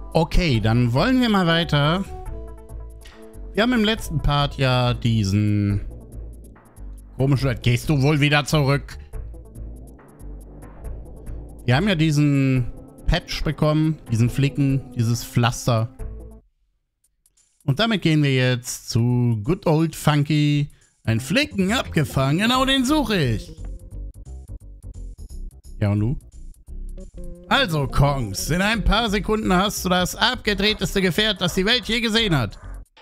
Okay, dann wollen wir mal weiter. Wir haben im letzten Part ja diesen komischen... Gehst du wohl wieder zurück? Wir haben ja diesen Patch bekommen, diesen Flicken, dieses Pflaster. Und damit gehen wir jetzt zu Good Old Funky. Ein Flicken abgefangen, genau den suche ich. Ja und nu? Also, Kongs, in ein paar Sekunden hast du das abgedrehteste Gefährt, das die Welt je gesehen hat.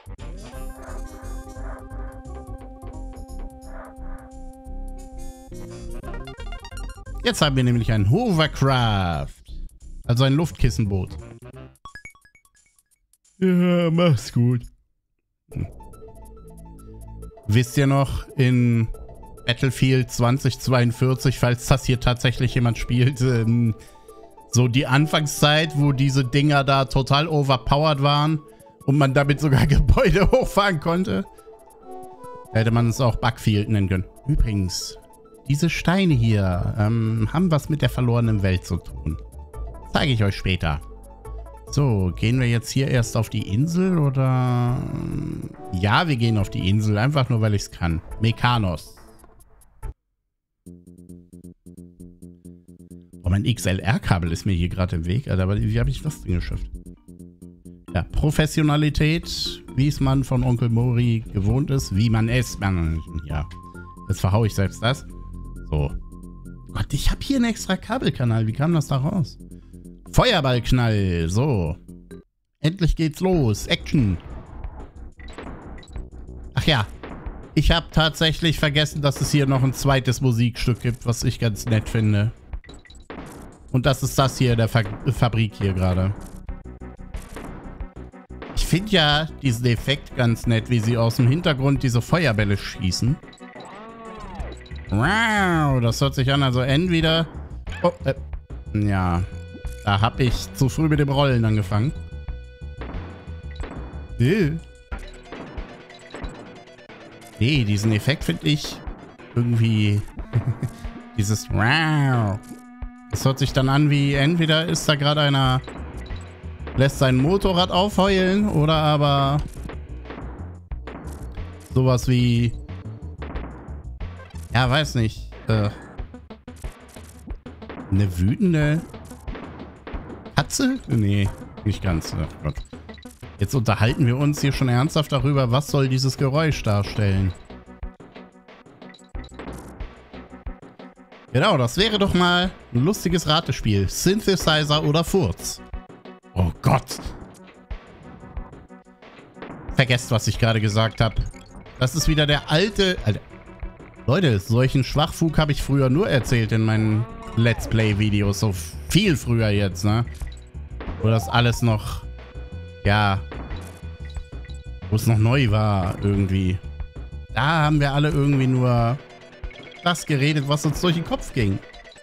Jetzt haben wir nämlich ein Hovercraft. Also ein Luftkissenboot. Ja, mach's gut. Wisst ihr noch, in Battlefield 2042, falls das hier tatsächlich jemand spielt, so die Anfangszeit, wo diese Dinger da total overpowered waren und man damit sogar Gebäude hochfahren konnte? Da hätte man es auch Bugfield nennen können. Übrigens, diese Steine hier haben was mit der verlorenen Welt zu tun. Zeige ich euch später. So, gehen wir jetzt hier erst auf die Insel oder... Ja, wir gehen auf die Insel, einfach nur, weil ich es kann. Mekanos. Oh, mein XLR-Kabel ist mir hier gerade im Weg, Alter, aber wie habe ich das Ding geschafft? Ja, Professionalität, wie es man von Onkel Mori gewohnt ist, wie man es... Ja, jetzt verhaue ich selbst das. So. Gott, ich habe hier einen extra Kabelkanal, wie kam das da raus? Feuerballknall, so. Endlich geht's los. Action. Ach ja, ich habe tatsächlich vergessen, dass es hier noch ein zweites Musikstück gibt, was ich ganz nett finde. Und das ist das hier, der Fabrik hier gerade. Ich finde ja diesen Effekt ganz nett, wie sie aus dem Hintergrund diese Feuerbälle schießen. Wow, das hört sich an, also entweder... Oh, ja... Da habe ich zu früh mit dem Rollen angefangen. Nee, diesen Effekt finde ich irgendwie... dieses... Das hört sich dann an wie, entweder ist da gerade einer... lässt sein Motorrad aufheulen oder aber... sowas wie... Ja, weiß nicht. Eine wütende... Katze? Nee, nicht ganz. Oh Gott. Jetzt unterhalten wir uns hier schon ernsthaft darüber, was soll dieses Geräusch darstellen. Genau, das wäre doch mal ein lustiges Ratespiel. Synthesizer oder Furz? Oh Gott. Vergesst, was ich gerade gesagt habe. Das ist wieder der alte... Alter. Leute, solchen Schwachfug habe ich früher nur erzählt in meinen Let's Play-Videos. So viel früher jetzt, ne? Wo das alles noch, ja, wo es noch neu war irgendwie. Da haben wir alle irgendwie nur das geredet, was uns durch den Kopf ging.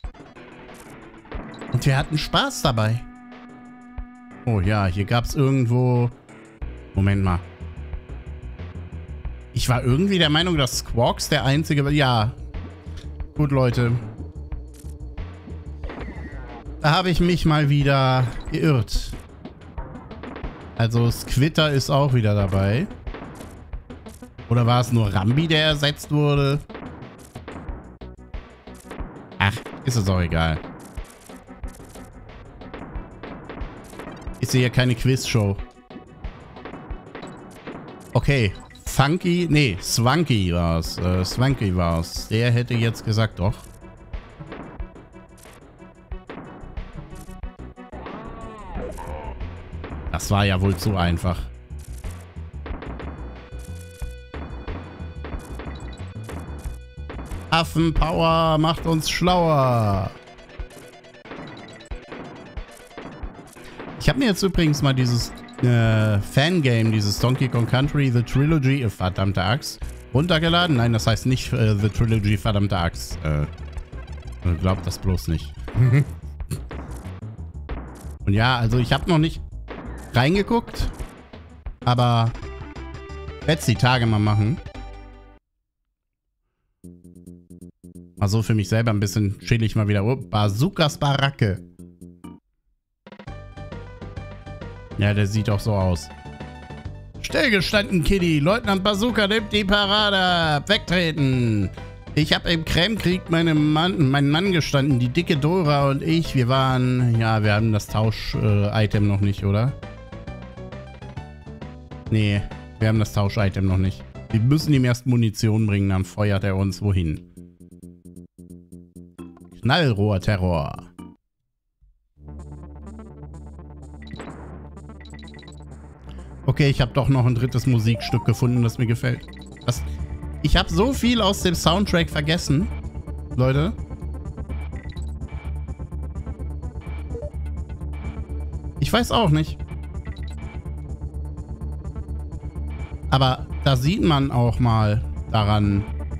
Und wir hatten Spaß dabei. Oh ja, hier gab es irgendwo... Moment mal. Ich war irgendwie der Meinung, dass Squawks der einzige... Ja, gut, Leute. Da habe ich mich mal wieder geirrt. Also Squitter ist auch wieder dabei. Oder war es nur Rambi, der ersetzt wurde? Ach, ist es auch egal. Ist hier keine Quizshow. Okay, Funky, nee, Swanky war es. Swanky war es. Der hätte jetzt gesagt, doch. Das war ja wohl zu einfach. Affenpower macht uns schlauer. Ich habe mir jetzt übrigens mal dieses Fangame, dieses Donkey Kong Country The Trilogy, verdammte Axt, runtergeladen. Nein, das heißt nicht The Trilogy, verdammte Axt. Glaubt das bloß nicht. Und ja, also ich habe noch nicht reingeguckt, aber werde es die Tage mal machen. Also für mich selber ein bisschen chill ich mal wieder. Oh, Bazookas Baracke. Ja, der sieht auch so aus. Stillgestanden, Kitty. Leutnant Bazooka nimmt die Parade ab. Wegtreten. Ich habe im Crème-Krieg meinen Mann gestanden. Die dicke Dora und ich, wir waren... Ja, wir haben das Tausch-Item noch nicht, oder? Nee, wir haben das Tausch-Item noch nicht. Wir müssen ihm erst Munition bringen, dann feuert er uns wohin. Knallrohrterror. Okay, ich habe doch noch ein drittes Musikstück gefunden, das mir gefällt. Ich habe so viel aus dem Soundtrack vergessen, Leute. Ich weiß auch nicht. Aber da sieht man auch mal daran,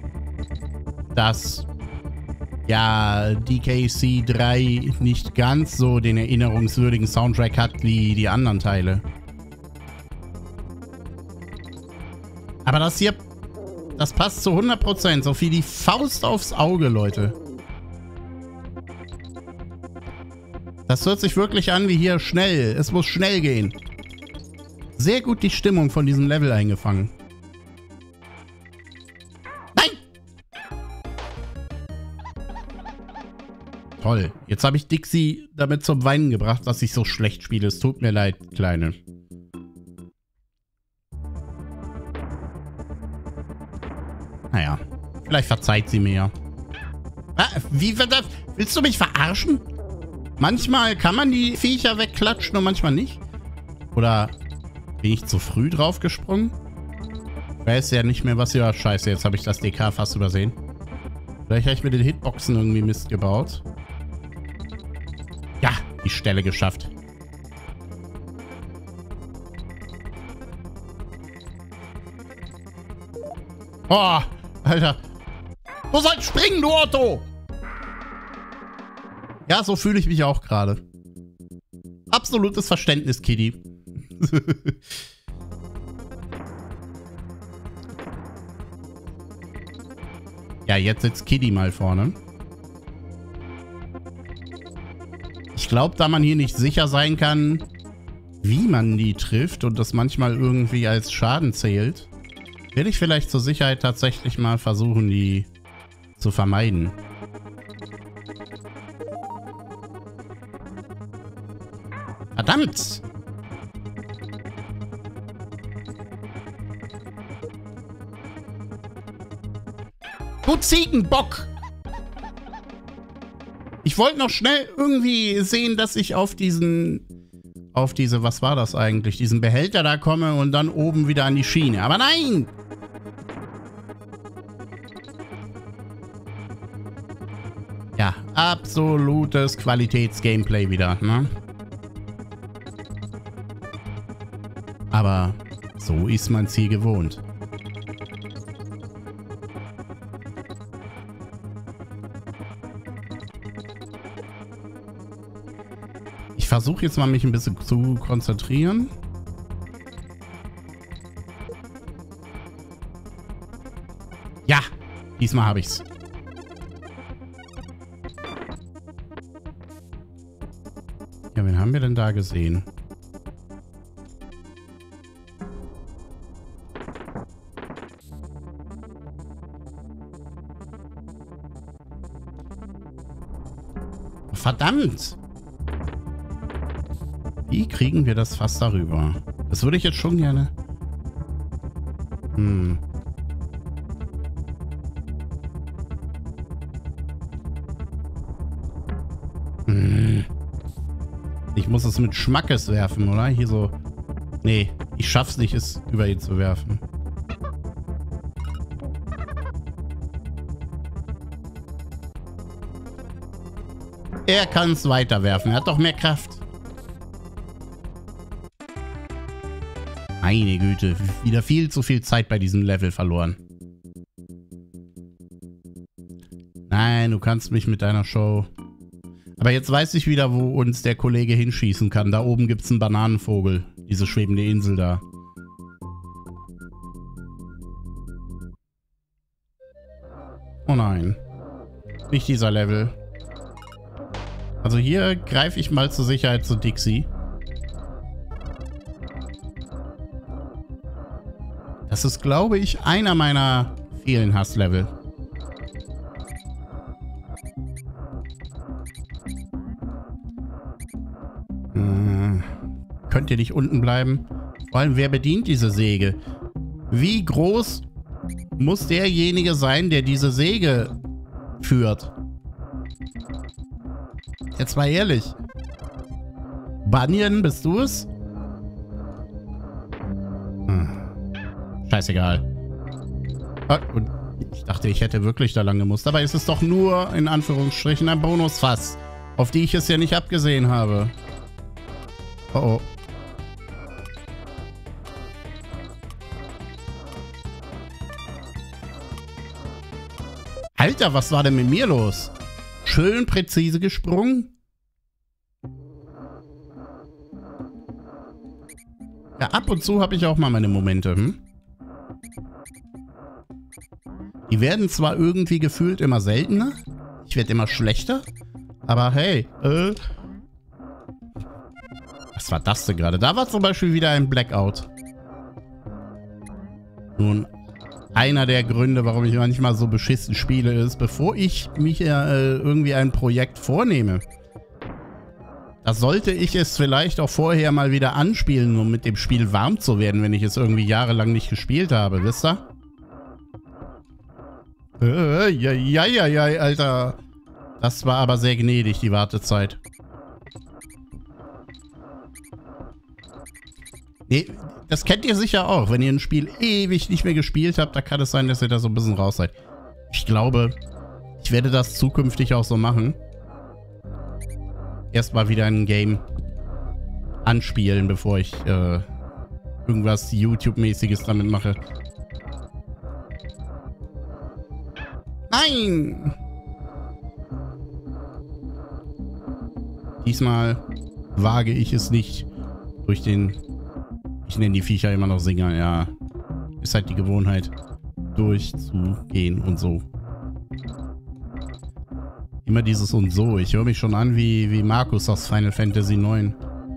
dass ja DKC 3 nicht ganz so den erinnerungswürdigen Soundtrack hat wie die anderen Teile. Aber das hier, das passt zu 100%, so wie die Faust aufs Auge, Leute. Das hört sich wirklich an wie hier schnell. Es muss schnell gehen. Sehr gut die Stimmung von diesem Level eingefangen. Nein! Toll. Jetzt habe ich Dixie damit zum Weinen gebracht, dass ich so schlecht spiele. Es tut mir leid, Kleine. Naja, vielleicht verzeiht sie mir ja. Wie wird das? Willst du mich verarschen? Manchmal kann man die Viecher wegklatschen und manchmal nicht. Oder bin ich zu früh drauf gesprungen? Ich weiß ja nicht mehr, was hier war. Scheiße, jetzt habe ich das DK fast übersehen. Vielleicht habe ich mit den Hitboxen irgendwie Mist gebaut. Ja, die Stelle geschafft. Oh, Alter. Du sollst springen, du Otto! Ja, so fühle ich mich auch gerade. Absolutes Verständnis, Kitty. Ja, jetzt sitzt Kitty mal vorne. Ich glaube, da man hier nicht sicher sein kann, wie man die trifft und das manchmal irgendwie als Schaden zählt, werde ich vielleicht zur Sicherheit tatsächlich mal versuchen, die zu vermeiden. Verdammt! Du Ziegenbock! Ich wollte noch schnell irgendwie sehen, dass ich auf diese, was war das eigentlich? Diesen Behälter da komme und dann oben wieder an die Schiene. Aber nein! Ja, absolutes Qualitäts-Gameplay wieder, ne? Aber so ist man es hier gewohnt. Ich versuche jetzt mal, mich ein bisschen zu konzentrieren. Ja, diesmal habe ich's. Ja, wen haben wir denn da gesehen? Verdammt! Wie kriegen wir das fast darüber? Das würde ich jetzt schon gerne... Ich muss es mit Schmackes werfen, oder? Hier so... Nee, ich schaff's nicht, es über ihn zu werfen. Er kann es weiterwerfen. Er hat doch mehr Kraft. Meine Güte, wieder viel zu viel Zeit bei diesem Level verloren. Nein, du kannst mich mit deiner Show... Aber jetzt weiß ich wieder, wo uns der Kollege hinschießen kann. Da oben gibt es einen Bananenvogel. Diese schwebende Insel da. Oh nein. Nicht dieser Level. Also hier greife ich mal zur Sicherheit zu Dixie. Das ist, glaube ich, einer meiner vielen Hasslevel. Könnt ihr nicht unten bleiben? Vor allem, wer bedient diese Säge? Wie groß muss derjenige sein, der diese Säge führt? Jetzt mal ehrlich. Banyan, bist du es? Scheißegal. Und ich dachte, ich hätte wirklich da lang gemusst. Dabei ist es doch nur, in Anführungsstrichen, ein Bonusfass, auf die ich es ja nicht abgesehen habe. Oh oh. Alter, was war denn mit mir los? Schön präzise gesprungen. Ja, ab und zu habe ich auch mal meine Momente, Die werden zwar irgendwie gefühlt immer seltener. Ich werde immer schlechter. Aber hey, was war das denn gerade? Da war zum Beispiel wieder ein Blackout. Nun, einer der Gründe, warum ich manchmal so beschissen spiele, ist, bevor ich mich irgendwie ein Projekt vornehme, da sollte ich es vielleicht auch vorher mal wieder anspielen, um mit dem Spiel warm zu werden, wenn ich es irgendwie jahrelang nicht gespielt habe, wisst ihr? Ja, Alter. Das war aber sehr gnädig, die Wartezeit. Nee, das kennt ihr sicher auch. Wenn ihr ein Spiel ewig nicht mehr gespielt habt, da kann es sein, dass ihr da so ein bisschen raus seid. Ich glaube, ich werde das zukünftig auch so machen. Erstmal wieder ein Game anspielen, bevor ich irgendwas YouTube-mäßiges damit mache. Nein! Diesmal wage ich es nicht durch den... Ich nenne die Viecher immer noch Singer, ja. Ist halt die Gewohnheit, durchzugehen und so. Immer dieses und so. Ich höre mich schon an wie Markus aus Final Fantasy IX.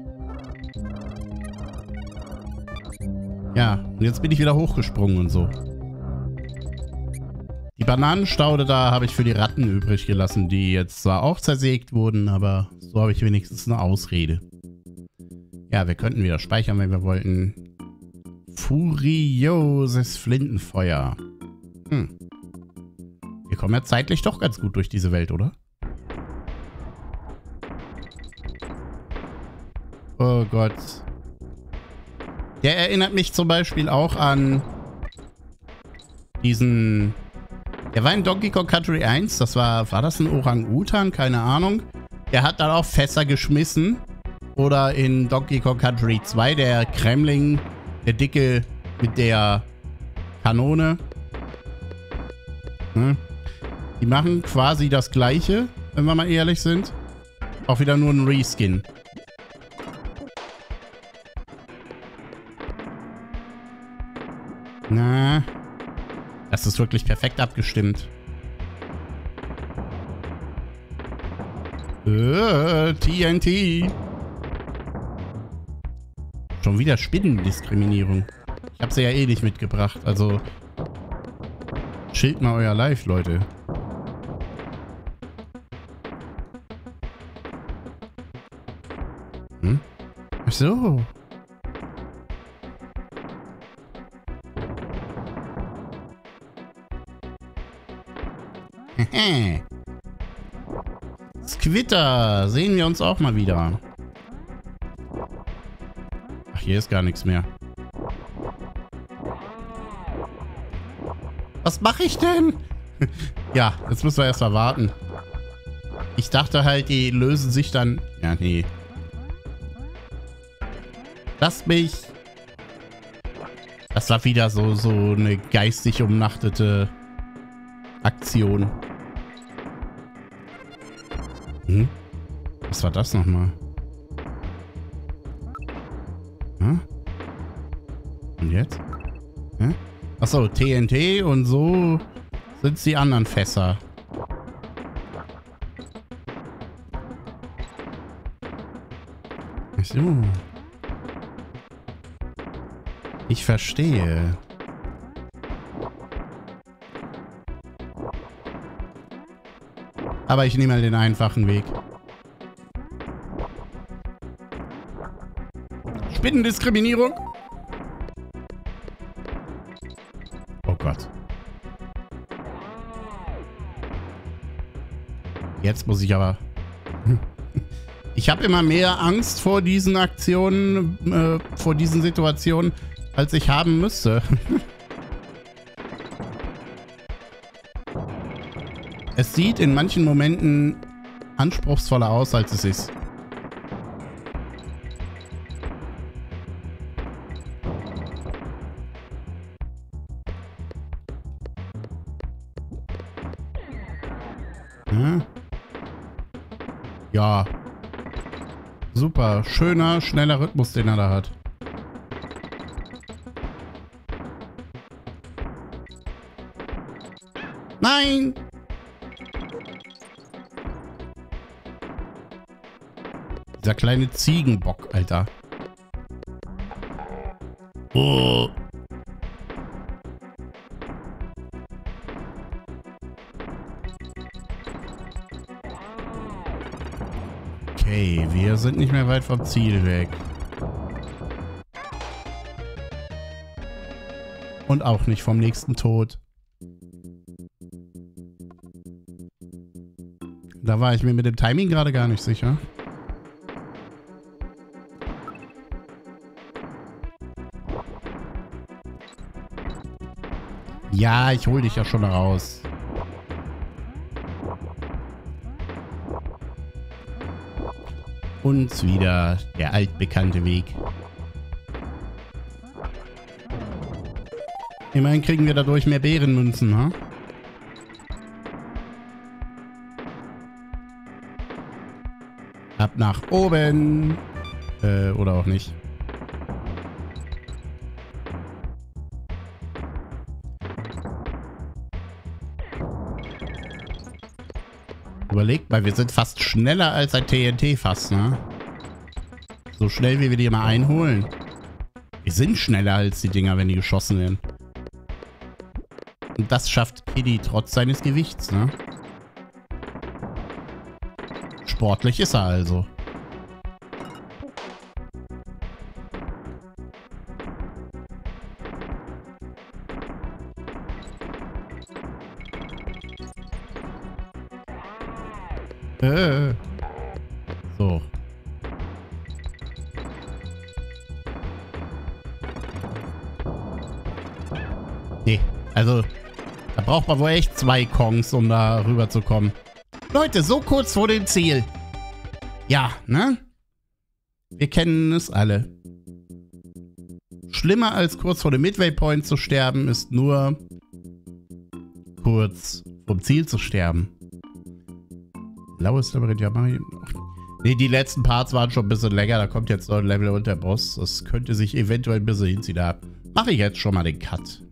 Ja, und jetzt bin ich wieder hochgesprungen und so. Die Bananenstaude da habe ich für die Ratten übrig gelassen, die jetzt zwar auch zersägt wurden, aber so habe ich wenigstens eine Ausrede. Ja, wir könnten wieder speichern, wenn wir wollten. Furioses Flintenfeuer. Wir kommen ja zeitlich doch ganz gut durch diese Welt, oder? Oh Gott. Der erinnert mich zum Beispiel auch an diesen... Der war in Donkey Kong Country 1. Das war das ein Orang-Utan? Keine Ahnung. Der hat dann auch Fässer geschmissen. Oder in Donkey Kong Country 2 der Kremling, der Dicke mit der Kanone. Die machen quasi das Gleiche, wenn wir mal ehrlich sind. Auch wieder nur ein Reskin. Na, das ist wirklich perfekt abgestimmt. TNT. Schon wieder Spinnendiskriminierung. Ich habe sie ja eh nicht mitgebracht, also chillt mal euer Live, Leute. Ach so. Squitter, sehen wir uns auch mal wieder. Ach, hier ist gar nichts mehr. Was mache ich denn? Ja, jetzt müssen wir erst mal warten. Ich dachte halt, die lösen sich dann... Ja, nee. Lass mich... Das war wieder so eine geistig umnachtete Aktion. Was war das nochmal? Und jetzt? Achso, TNT und so sind es die anderen Fässer. Ach so. Ich verstehe. Aber ich nehme mal den einfachen Weg. Spinnendiskriminierung? Oh Gott. Jetzt muss ich aber... Ich habe immer mehr Angst vor diesen Aktionen, vor diesen Situationen, als ich haben müsste. Es sieht in manchen Momenten anspruchsvoller aus, als es ist. Ja. Super. Schöner, schneller Rhythmus, den er da hat. Nein! Dieser kleine Ziegenbock, Alter. Oh. Okay, wir sind nicht mehr weit vom Ziel weg. Und auch nicht vom nächsten Tod. Da war ich mir mit dem Timing gerade gar nicht sicher. Ja, ich hol dich ja schon raus. Und wieder der altbekannte Weg. Immerhin kriegen wir dadurch mehr Bärenmünzen, ha? Ab nach oben. Oder auch nicht. Überlegt mal, wir sind fast schneller als ein TNT fast, ne? So schnell, wie wir die mal einholen. Wir sind schneller als die Dinger, wenn die geschossen werden. Und das schafft Kiddy trotz seines Gewichts, ne? Sportlich ist er also. So. Nee, also da braucht man wohl echt 2 Kongs, um da rüber zu kommen. Leute, so kurz vor dem Ziel. Ja, ne? Wir kennen es alle. Schlimmer als kurz vor dem Midway Point zu sterben, ist nur kurz vom Ziel zu sterben. Blaues Labyrinth, ja, mach ich. Nee, die letzten Parts waren schon ein bisschen länger. Da kommt jetzt noch ein Level und der Boss. Das könnte sich eventuell ein bisschen hinziehen. Da mache ich jetzt schon mal den Cut.